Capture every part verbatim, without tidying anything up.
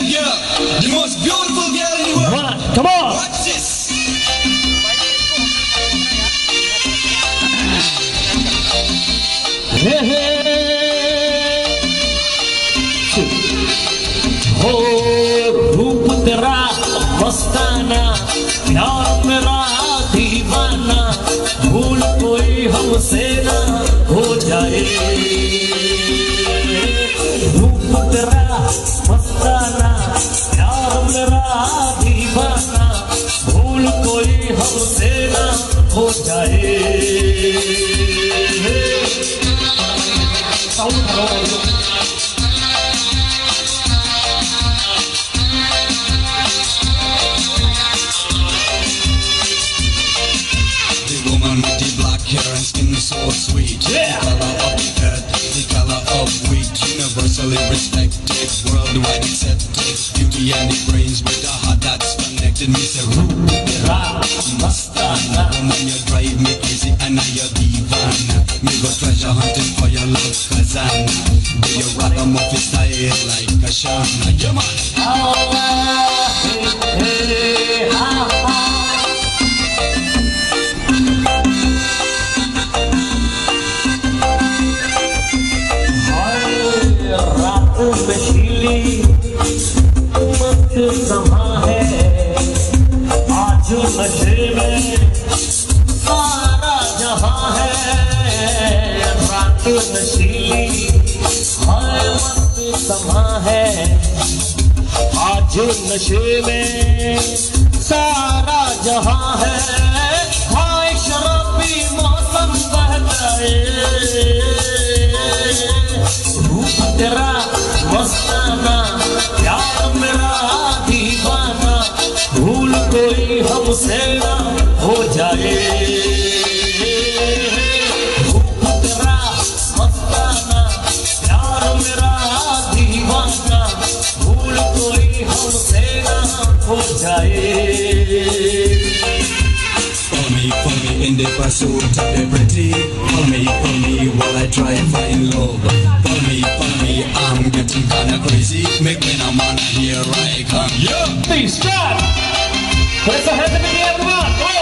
girl, the most beautiful girl in the world. One, come on. Watch this. Hey, hey. हो रूप तेरा मस्ताना, प्यार मेरा दीवाना, भूल कोई हमसे ना हो जाए। रूप तेरा मस्ताना, प्यार मेरा दीवाना, भूल कोई हमसे ना हो जाए। Woman with the black hair and skin so sweet. Yeah. The color of the earth, the color of wheat. Universally respected, worldwide accepted. Beauty and the brains with a heart that's connected. Me say roop, tera, mastana. Woman, you drive me crazy and I your divana. Me go treasure hunting for your love khazana. Do you rock a muffin style like a shana? Yeah man. Oh, hey, hey, ah, ah. नशीली मत समा है, आज नशे में सारा जहां है। रात नशीली हाय मत समा है, आज नशे में सारा जहां है। हाय शराबी मौसम बह जाए, रूप तेरा मस्ताना, प्यार मेरा दीवाना, भूल कोई हमसे ना हो जाए। रूप तेरा मस्ताना, प्यार मेरा दीवाना, भूल कोई हमसे ना हो जाए। Call me, call me in the pursuit of the pretty. Call me, call me while I try and find love. Call me, call me, I'm getting kinda crazy. Make me no man, here I come. Yeah! Please stop! Put your hands up in the air, come on, come on!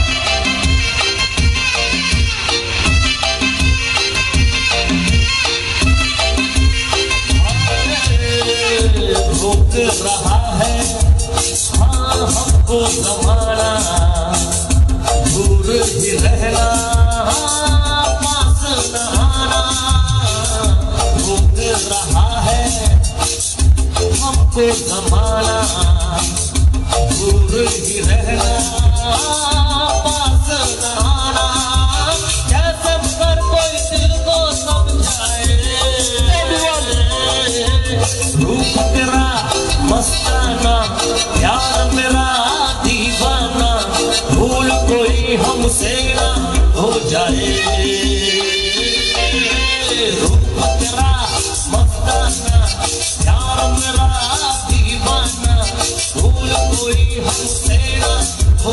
रोक रहा है हाँ हमको जमाना, दूर ही रहना पास न आना। रोक रहा है हमको जमाना, दूर ही रहना पास न आना। कैसे कर कोई दिल को समझाए, रूप तेरा मस्ताना, प्यार मेरा दीवाना, भूल कोई हमसे ना हो जाए। रूप तेरा मस्ताना, प्यार मेरा दीवाना, भूल कोई हमसे ना